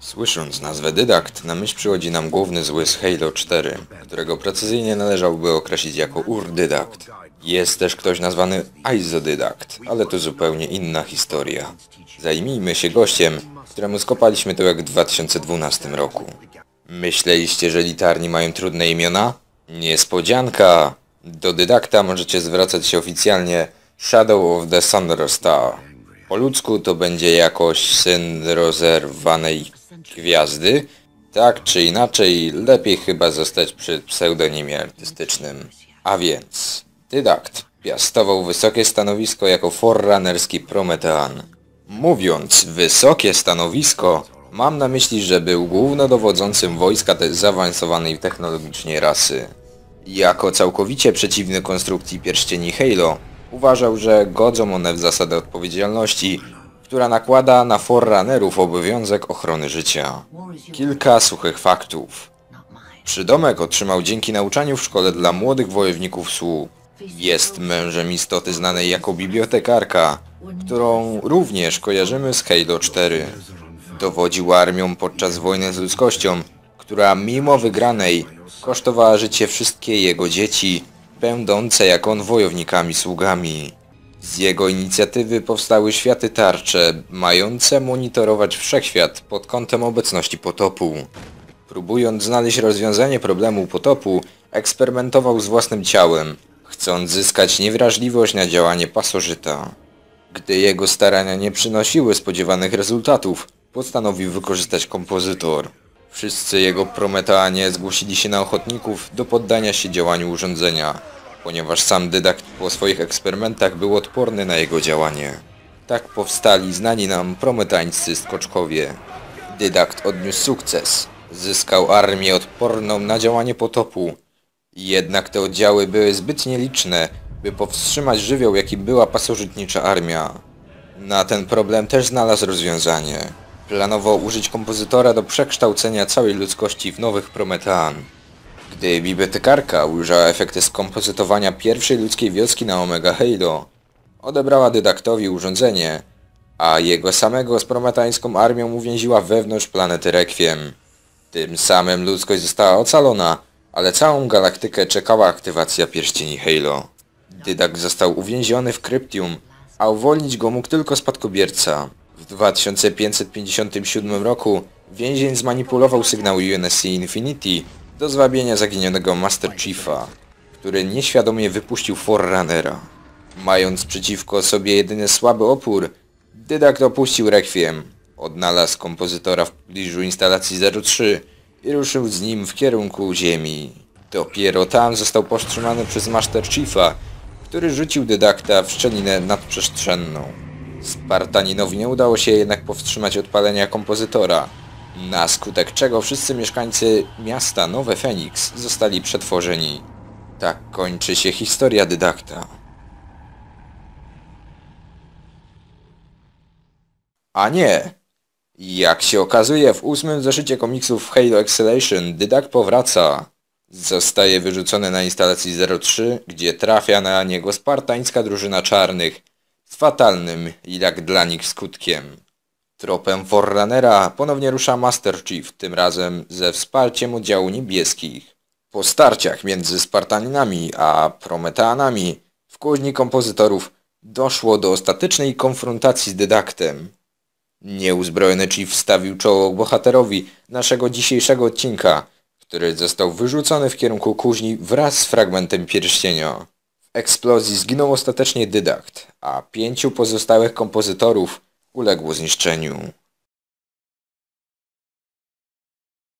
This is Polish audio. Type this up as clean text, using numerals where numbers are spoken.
Słysząc nazwę Dydakt, na myśl przychodzi nam główny zły z Halo 4, którego precyzyjnie należałoby określić jako Urdydakt. Jest też ktoś nazwany Izodydakt, ale to zupełnie inna historia. Zajmijmy się gościem, któremu skopaliśmy tyłek w 2012 roku. Myśleliście, że litarni mają trudne imiona? Niespodzianka! Do Dydakta możecie zwracać się oficjalnie Shadow of the Thunderstar. Po ludzku to będzie jakoś syn rozerwanej gwiazdy. Tak czy inaczej, lepiej chyba zostać przy pseudonimie artystycznym. A więc, Dydakt piastował wysokie stanowisko jako forerunnerski Prometean. Mówiąc wysokie stanowisko, mam na myśli, że był głównodowodzącym wojska tej zaawansowanej technologicznie rasy. Jako całkowicie przeciwny konstrukcji pierścieni Halo, uważał, że godzą one w zasadę odpowiedzialności, która nakłada na forerunnerów obowiązek ochrony życia. Kilka suchych faktów. Przydomek otrzymał dzięki nauczaniu w szkole dla młodych wojowników SWU. Jest mężem istoty znanej jako bibliotekarka, którą również kojarzymy z Halo 4. Dowodził armią podczas wojny z ludzkością, która mimo wygranej kosztowała życie wszystkie jego dzieci, będące jak on wojownikami-sługami. Z jego inicjatywy powstały światy tarcze, mające monitorować wszechświat pod kątem obecności potopu. Próbując znaleźć rozwiązanie problemu potopu, eksperymentował z własnym ciałem, chcąc zyskać niewrażliwość na działanie pasożyta. Gdy jego starania nie przynosiły spodziewanych rezultatów, postanowił wykorzystać kompozytor. Wszyscy jego Prometeanie zgłosili się na ochotników do poddania się działaniu urządzenia, ponieważ sam Dydakt po swoich eksperymentach był odporny na jego działanie. Tak powstali znani nam prometeańscy skoczkowie. Dydakt odniósł sukces. Zyskał armię odporną na działanie potopu. Jednak te oddziały były zbyt nieliczne, by powstrzymać żywioł, jakim była pasożytnicza armia. Na ten problem też znalazł rozwiązanie. Planował użyć kompozytora do przekształcenia całej ludzkości w nowych Prometean. Gdy bibliotekarka ujrzała efekty skompozytowania pierwszej ludzkiej wioski na Omega Halo, odebrała Dydaktowi urządzenie, a jego samego z prometeańską armią uwięziła wewnątrz planety Requiem. Tym samym ludzkość została ocalona, ale całą galaktykę czekała aktywacja pierścieni Halo. Dydakt został uwięziony w Kryptium, a uwolnić go mógł tylko spadkobierca. W 2557 roku więzień zmanipulował sygnał UNSC Infinity do zwabienia zaginionego Master Chiefa, który nieświadomie wypuścił Forerunnera. Mając przeciwko sobie jedyny słaby opór, Dydakt opuścił Requiem, odnalazł kompozytora w pobliżu instalacji 03 i ruszył z nim w kierunku Ziemi. Dopiero tam został powstrzymany przez Master Chiefa, który rzucił Dydakta w szczelinę nadprzestrzenną. Spartaninowi nie udało się jednak powstrzymać odpalenia kompozytora, na skutek czego wszyscy mieszkańcy miasta Nowe Feniks zostali przetworzeni. Tak kończy się historia Dydakta. A nie! Jak się okazuje, w 8. zeszycie komiksów Halo Exhalation Dydakt powraca. Zostaje wyrzucony na instalacji 03, gdzie trafia na niego spartańska drużyna czarnych z fatalnym jak dla nich skutkiem. Tropem Forerunnera ponownie rusza Master Chief, tym razem ze wsparciem oddziału niebieskich. Po starciach między Spartaninami a Prometeanami w kuźni kompozytorów doszło do ostatecznej konfrontacji z Dydaktem. Nieuzbrojony Chief stawił czoło bohaterowi naszego dzisiejszego odcinka, który został wyrzucony w kierunku kuźni wraz z fragmentem pierścienia. W eksplozji zginął ostatecznie Dydakt, a 5 pozostałych kompozytorów uległo zniszczeniu.